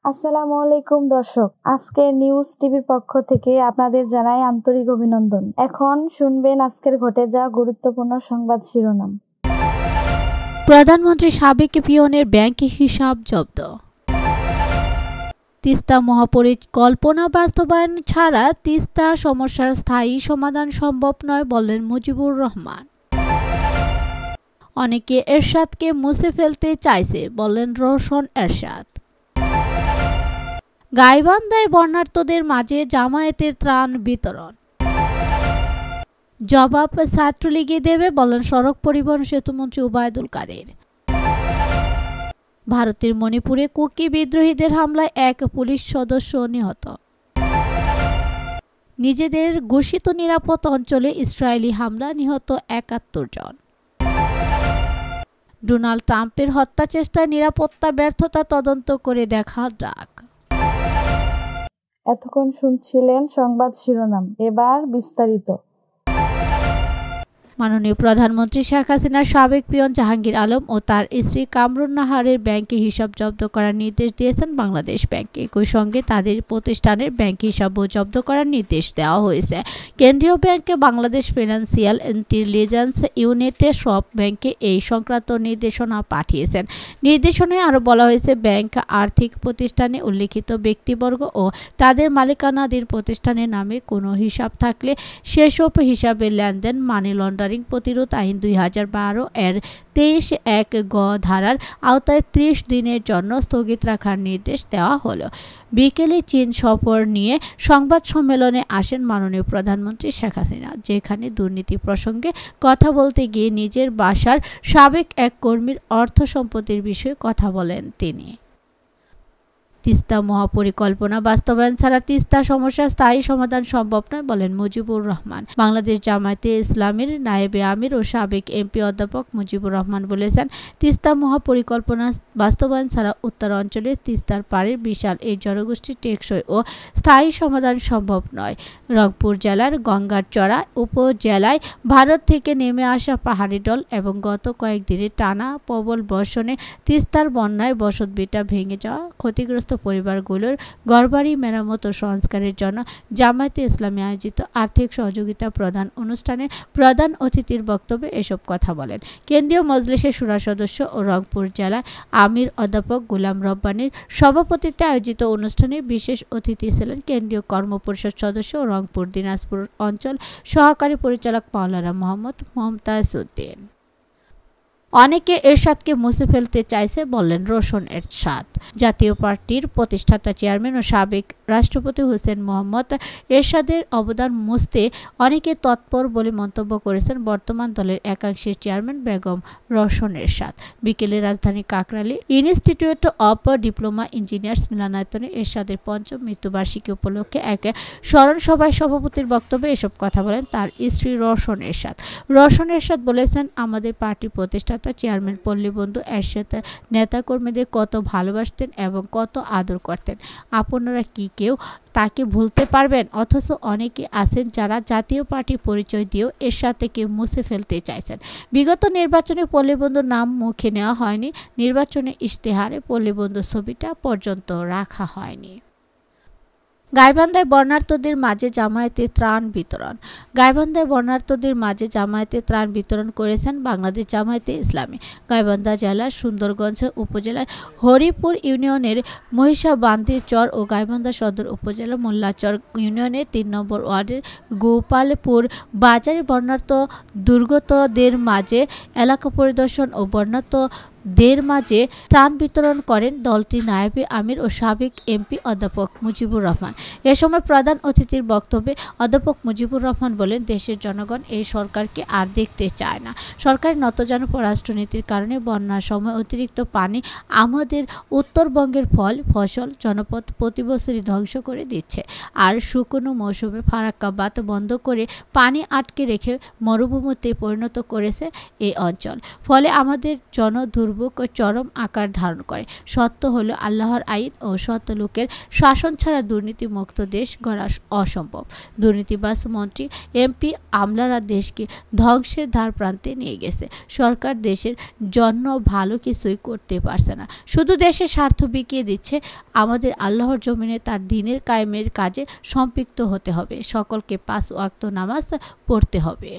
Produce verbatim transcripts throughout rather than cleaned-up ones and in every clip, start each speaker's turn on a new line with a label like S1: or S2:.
S1: আসসালামু আলাইকুম দর্শক, আজকে নিউজ টিভির পক্ষ থেকে আপনাদের জানাই আন্তরিক অভিনন্দন। এখন শুনবেন আজকের ঘটে যাওয়া গুরুত্বপূর্ণ সংবাদ শিরোনাম।
S2: প্রধানমন্ত্রী সাবেক পিয়নের ব্যাংক হিসাব জব্দ। তিস্তা মহাপরিকল্পনা বাস্তবায়ন ছাড়া তিস্তা সমস্যার স্থায়ী সমাধান সম্ভব নয় বললেন মুজিবুর রহমান। অনেকে এরশাদকে মুছে ফেলতে চাইছে বললেন রওশন এরশাদ। গাইবান্ধায় বন্যার্তদের মাঝে জামায়াতের ত্রাণ বিতরণ। জবাব ছাত্রলীগে দেবে বললেন সড়ক পরিবহন সেতুমন্ত্রী ওবায়দুল কাদের। ভারতের মণিপুরে কুকি বিদ্রোহীদের হামলায় এক পুলিশ সদস্য নিহত। নিজেদের ঘোষিত নিরাপদ অঞ্চলে ইসরায়েলি হামলা, নিহত একাত্তর জন। ডোনাল্ড ট্রাম্পের হত্যা চেষ্টায় নিরাপত্তা ব্যর্থতা তদন্ত করে দেখা ডাক।
S1: এতক্ষণ শুনছিলেন সংবাদ শিরোনাম, এবার বিস্তারিত।
S2: মাননীয় প্রধানমন্ত্রী শেখ হাসিনার সাবেক পিয়ন জাহাঙ্গীর আলম ও তার স্ত্রী কামরুন নাহারের ব্যাংকে হিসাব জব্দ করার নির্দেশ দিয়েছেন বাংলাদেশ ব্যাংক। একই সঙ্গে তাদের প্রতিষ্ঠানের ব্যাংক হিসাবও জব্দ করার নির্দেশ দেওয়া হয়েছে। কেন্দ্রীয় ব্যাংকে বাংলাদেশ ফিনান্সিয়াল ইন্টেলিজেন্স ইউনিটে সব ব্যাংকে এই সংক্রান্ত নির্দেশনা পাঠিয়েছেন। নির্দেশনায় আরও বলা হয়েছে, ব্যাংক আর্থিক প্রতিষ্ঠানে উল্লিখিত ব্যক্তিবর্গ ও তাদের মালিকানাধীন প্রতিষ্ঠানের নামে কোনো হিসাব থাকলে সেসব হিসাবের লেনদেন মানি লন্ডারিং প্রতিরোধ আইন দুই হাজার বারো এর তেইশ এক গ ধারার আওতায় ত্রিশ দিনের জন্য স্থগিত রাখার নির্দেশ দেওয়া হলো। বিকেলে চীন সফর নিয়ে সংবাদ সম্মেলনে আসেন মাননীয় প্রধানমন্ত্রী শেখ হাসিনা, যেখানে দুর্নীতি প্রসঙ্গে কথা বলতে গিয়ে নিজের বাসার সাবেক এক কর্মীর অর্থ সম্পত্তির বিষয়ে কথা বলেন তিনি। তিস্তা মহাপরিকল্পনা বাস্তবায়ন ছাড়া তিস্তা সমস্যার স্থায়ী সমাধান সম্ভব নয় বলেন মুজিবুর রহমান। বাংলাদেশ জামায়াতে ইসলামীর নায়েবে আমির ও সাবেক এমপি অধ্যাপক মুজিবুর রহমান বলেছেন, তিস্তা মহাপরিকল্পনা বাস্তবায়ন ছাড়া উত্তর অঞ্চলে তিস্তার পাড়ের বিশাল এই জনগোষ্ঠীর টেকসই ও স্থায়ী সমাধান সম্ভব নয়। রংপুর জেলার গঙ্গারচড়া উপজেলায় ভারত থেকে নেমে আসা পাহাড়ি ঢল এবং গত কয়েকদিনের টানা প্রবল বর্ষণে তিস্তার বন্যায় বসতভিটা ভেঙে যাওয়া ক্ষতিগ্রস্ত পরিবারগুলোর ঘরবাড়ি মেরামত ও সংস্কারের জন্য জামায়াতে ইসলামী আয়োজিত আর্থিক সহযোগিতা প্রদান অনুষ্ঠানে প্রধান অতিথির বক্তব্যে এসব কথা বলেন। কেন্দ্রীয় মজলিসের শুরা সদস্য ও রংপুর জেলা আমির অধ্যাপক গোলাম রব্বানীর সভাপতিত্বে আয়োজিত অনুষ্ঠানে বিশেষ অতিথি ছিলেন কেন্দ্রীয় কর্মপরিষদ সদস্য ও রংপুর দিনাজপুর অঞ্চল সহকারী পরিচালক মাওলানা মোহাম্মদ মমতাজ উদ্দিন। অনেকে এরশাদকে মুছে ফেলতে চাইছে বললেন রওশন এরশাদ। জাতীয় পার্টির প্রতিষ্ঠাতা চেয়ারম্যান ও সাবেক রাষ্ট্রপতি হোসেন মোহাম্মদ এরশাদের অবদান মুছতে অনেকে তৎপর বলে মন্তব্য করেছেন বর্তমান দলের একাংশের চেয়ারম্যান বেগম রওশন এরশাদ। বিকেলে রাজধানী কাকরাইলে ইনস্টিটিউট অব ডিপ্লোমা ইঞ্জিনিয়ার্স মিলনায়তনে এরশাদের পঞ্চম মৃত্যুবার্ষিকী উপলক্ষে এক স্মরণ সভায় সভাপতির বক্তব্যে এসব কথা বলেন তার স্ত্রী রওশন এরশাদ। রওশন এরশাদ বলেছেন, আমাদের পার্টি প্রতিষ্ঠাতা চেয়ারম্যান পল্লীবন্ধু এরশাদ নেতাকর্মীদের কত ভালোবাসতেন এবং কত আদর করতেন। আপনারা কি কেউ তাকে ভুলতে পারবেন? অথচ অনেকে আছেন যারা জাতীয় পার্টি পরিচয় দিয়েও এরশাদকে মুছে ফেলতে চাইছেন। বিগত নির্বাচনে পল্লীবন্ধুর নাম মুখে নেওয়া হয়নি, নির্বাচনের ইশতেহারে পল্লীবন্ধু ছবিটা পর্যন্ত রাখা হয়নি। গাইবান্ধায় বন্যার্তদের মাঝে জামায়াতের ত্রাণ বিতরণ। গাইবান্ধায় বন্যার্তদের মাঝে জামায়াতের ত্রাণ বিতরণ করেছেন বাংলাদেশ জামায়াতে ইসলামী। গাইবান্ধা জেলার সুন্দরগঞ্জ উপজেলার হরিপুর ইউনিয়নের মহিষাবান্ধির চর ও গাইবান্ধা সদর উপজেলার মোল্লাচর ইউনিয়নের তিন নম্বর ওয়ার্ডের গোপালপুর বাজারে বন্যার্ত দুর্গতদের মাঝে এলাকা পরিদর্শন ও বন্যার্ত দের মাঝে ত্রাণ বিতরণ করেন দলটির নায়েবে আমির ও সাবেক এমপি অধ্যাপক মুজিবুর রহমান। এ সময় প্রধান অতিথির বক্তব্যে অধ্যাপক মুজিবুর রহমান বলেন, দেশের জনগণ এই সরকারকে আর দেখতে চায় না। সরকারের নতজানু পররাষ্ট্রনীতির কারণে বন্যার সময় অতিরিক্ত পানি আমাদের উত্তরবঙ্গের ফল ফসল জনপদ প্রতি বছরই ধ্বংস করে দিচ্ছে। আর শুকনো মৌসুমে ফারাক্কা বাঁধ বন্ধ করে পানি আটকে রেখে মরুভূমিতে পরিণত করেছে এই অঞ্চল। ফলে আমাদের জন দুর্ভোগ পূর্বক চরম আকার ধারণ করে। সত্য হলো আল্লাহর আইন ও সত্য লোকের শাসন ছাড়া দুর্নীতিমুক্ত দেশ গড়া অসম্ভব। দুর্নীতিবাজ মন্ত্রী, এমপি, আমলারা দেশকে ধ্বংসের ধার প্রান্তে নিয়ে গেছে। সরকার দেশের জন্য ভালো কিছুই করতে পারছে না, শুধু দেশের স্বার্থ বিকিয়ে দিচ্ছে। আমাদের আল্লাহর জমিনে তার দ্বীনের কায়েমের কাজে সম্পৃক্ত হতে হবে। সকলকে পাঁচ ওয়াক্ত নামাজ পড়তে হবে।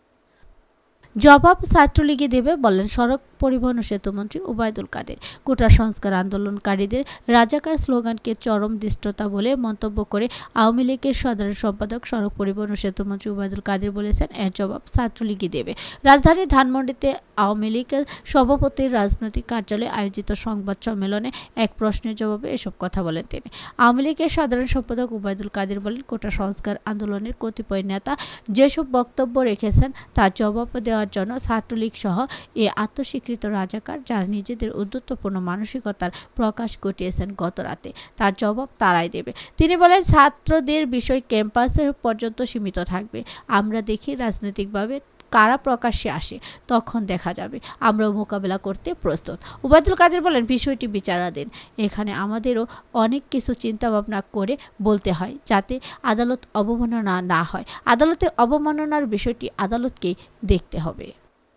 S2: জবাব ছাত্রলীগই দেবে বললেন সড়ক পরিবহন ও সেতুমন্ত্রী ওবায়দুল কাদের। কোটা সংস্কার আন্দোলনকারীদের রাজাকার স্লোগানকে চরম দৃষ্টতা বলে মন্তব্য করে আওয়ামী লীগের সাধারণ সম্পাদক সড়ক পরিবহন ও সেতুমন্ত্রী ওবায়দুল কাদের বলেছেন, এর জবাব ছাত্রলীগই দেবে। রাজধানীর ধানমন্ডিতে আওয়ামী লীগের সভাপতির রাজনৈতিক কার্যালয়ে আয়োজিত সংবাদ সম্মেলনে এক প্রশ্নের জবাবে এসব কথা বলেন তিনি। আওয়ামী লীগের সাধারণ সম্পাদক ওবায়দুল কাদের বলেন, কোটা সংস্কার আন্দোলনের কতিপয় নেতা যেসব বক্তব্য রেখেছেন তার জবাব দেওয়ার জন্য ছাত্রলীগ সহ এ আত্মস্বীকৃত রাজাকার যারা নিজেদের উদ্ধত্তপূর্ণ মানসিকতার প্রকাশ ঘটিয়েছেন গত রাতে, তার জবাব তারাই দেবে। তিনি বলেন, ছাত্রদের বিষয় ক্যাম্পাসের পর্যন্ত সীমিত থাকবে। আমরা দেখি রাজনৈতিকভাবে কারা প্রকাশ্যে আসে, তখন দেখা যাবে। আমরাও মোকাবেলা করতে প্রস্তুত। ওবায়দুল কাদের বলেন, বিষয়টি বিচারাধীন। এখানে আমাদেরও অনেক কিছু চিন্তা ভাবনা করে বলতে হয় যাতে আদালত অবমাননা না হয়। আদালতের অবমাননার বিষয়টি আদালতকেই দেখতে হবে।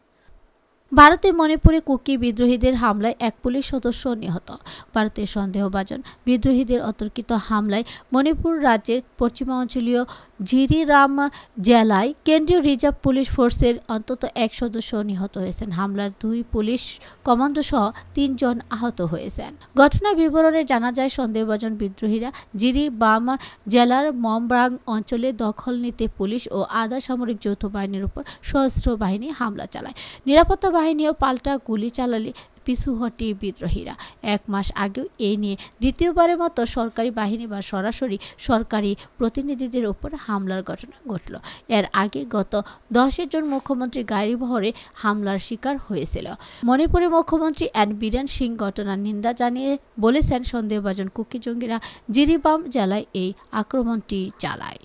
S2: ভারতে মণিপুরে কুকি বিদ্রোহীদের হামলায় এক পুলিশ সদস্য নিহত। ভারতের সন্দেহভাজন বিদ্রোহীদের অতর্কিত হামলায় মণিপুর রাজ্যের পশ্চিমাঞ্চলীয় জিরিরাম জেলায় কেন্দ্রীয় রিজার্ভ পুলিশ ফোর্সের অন্তত এক সদস্য নিহত হয়েছেন। হামলার দুই পুলিশ কমান্ডো সহ তিনজন আহত হয়েছেন। ঘটনার বিবরণে জানা যায়, সন্দেহভাজন বিদ্রোহীরা জিরিবাম জেলার মমব্রাং অঞ্চলে দখল নিতে পুলিশ ও আধা সামরিক যৌথ বাহিনীর উপর সশস্ত্র বাহিনী হামলা চালায়। নিরাপত্তা বাহিনীও পাল্টা গুলি চালালে পিছু হটে বিদ্রোহীরা। এক মাস আগেও এই নিয়ে দ্বিতীয়বারের মতো সরকারি বাহিনী বা সরাসরি সরকারি প্রতিনিধিদের উপর হামলার ঘটনা ঘটল। এর আগে গত দশে জুন মুখ্যমন্ত্রী গাড়িবহরে হামলার শিকার হয়েছিল। মণিপুরের মুখ্যমন্ত্রী এন বীরেন সিং ঘটনার নিন্দা জানিয়ে বলেছেন, সন্দেহভাজন কুকি জঙ্গিরা জিরিবাম জেলায় এই আক্রমণটি চালায়।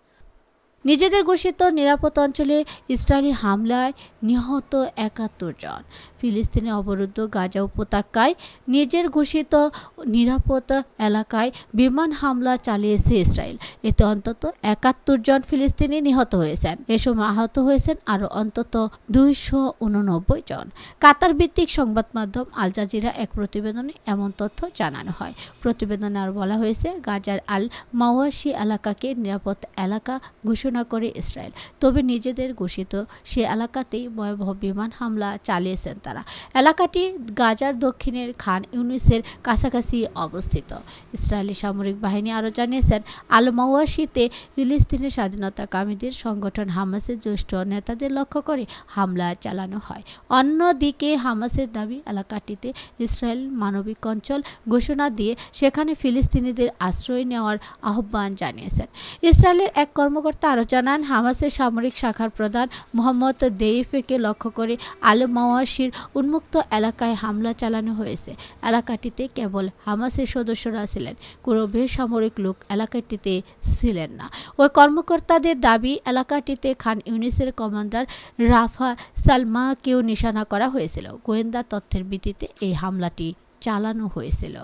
S2: নিজেদের ঘোষিত নিরাপদ অঞ্চলে ইসরায়েলি হামলায় নিহত একাত্তর জন। ফিলিস্তিনে অবরুদ্ধ গাজা উপত্যকায় নিজের ঘোষিত নিরাপদ এলাকায় বিমান হামলা চালিয়েছে ইসরায়েল। এতে অন্তত একাত্তর জন ফিলিস্তিনি নিহত হয়েছেন। এ সময় আহত হয়েছেন আরও অন্তত দুইশো উননব্বই জন। কাতার ভিত্তিক সংবাদ মাধ্যম আল জাজিরা এক প্রতিবেদনে এমন তথ্য জানানো হয়। প্রতিবেদনে আর বলা হয়েছে, গাজার আল মাওয়াশি এলাকাকে নিরাপদ এলাকা ঘোষণা করে ইসরায়েল, তবে নিজেদের ঘোষিত সে এলাকাতেই ভয়াবহ বিমান হামলা চালিয়েছেন তারা। এলাকাটি গাজার দক্ষিণের খান ইউনিসের কাছাকাছি অবস্থিত। ইসরায়েলি সামরিক বাহিনী আরও জানিয়েছেন, আল মাওয়াশিতে ফিলিস্তিনের স্বাধীনতাকামীদের সংগঠন হামাসের জ্যেষ্ঠ নেতাদের লক্ষ্য করে হামলা চালানো হয়। অন্যদিকে হামাসের দাবি, এলাকাটিতে ইসরায়েল মানবিক অঞ্চল ঘোষণা দিয়ে সেখানে ফিলিস্তিনিদের আশ্রয় নেওয়ার আহ্বান জানিয়েছেন। ইসরায়েলের এক কর্মকর্তা আরও জানান, হামাসের সামরিক শাখার প্রধান মোহাম্মদ দেইফকে লক্ষ্য করে আল মাওয়াশির উন্মুক্ত এলাকায় হামলা চালানো হয়েছে। এলাকাটিতে কেবল হামাসের সদস্যরা ছিলেন, কোনো বেসামরিক লোক এলাকাটিতে ছিলেন না। ওই কর্মকর্তাদের দাবি, এলাকাটিতে খান ইউনিসের কমান্ডার রাফা সালমাকেও নিশানা করা হয়েছিল। গোয়েন্দা তথ্যের ভিত্তিতে এই হামলাটি চালানো হয়েছিল।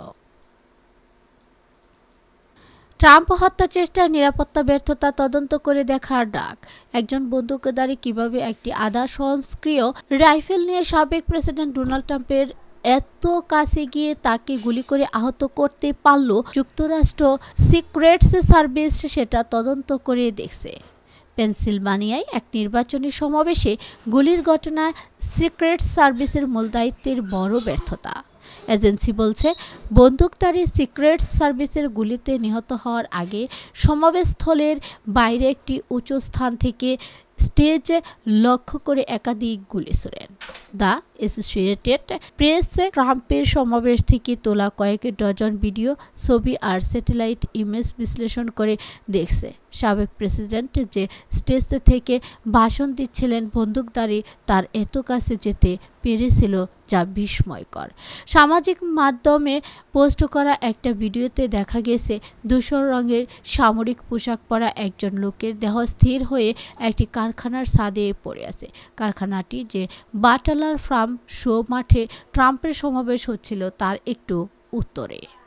S2: ট্রাম্প হত্যা চেষ্টার নিরাপত্তা ব্যর্থতা তদন্ত করে দেখার ডাক। একজন বন্দুকধারী কিভাবে একটি আধা সক্রিয় রাইফেল নিয়ে সাবেক প্রেসিডেন্ট ডোনাল্ড ট্রাম্পের এত কাছে গিয়ে তাকে গুলি করে আহত করতে পারল, যুক্তরাষ্ট্র সিক্রেটস সার্ভিস সেটা তদন্ত করে দেখছে। পেনসিলভানিয়ায় এক নির্বাচনী সমাবেশে গুলির ঘটনায় সিক্রেট সার্ভিসের মূল দায়িত্বের বড় ব্যর্থতা। এজেন্সি বলছে, বন্দুকধারী সিক্রেট সার্ভিসের গুলিতে নিহত হওয়ার আগে সমাবেশস্থলের বাইরে একটি উঁচু স্থান থেকে স্টেজ লক্ষ্য করে একাধিক গুলি ছোড়েন। দ্য অ্যাসোসিয়েটেড প্রেস ট্রাম্পের সমাবেশ থেকে তোলা কয়েক ডজন ভিডিও, ছবি আর স্যাটেলাইট ইমেজ বিশ্লেষণ করে দেখছে, সাবেক প্রেসিডেন্ট যে স্টেজ থেকে ভাষণ দিচ্ছিলেন, বন্দুকধারী তার এত কাছে যেতে পেরেছিল, যা বিস্ময়কর। সামাজিক মাধ্যমে পোস্ট করা একটা ভিডিওতে দেখা গেছে, ধূসর রঙের সামরিক পোশাক পরা একজন লোকের দেহ স্থির হয়ে একটি কার কারখানার ছাদে পড়ে আছে। কারখানাটি যে বাটলার ফার্ম শো মাঠে ট্রাম্পের সমাবেশ হচ্ছিল তার একটু উত্তরে।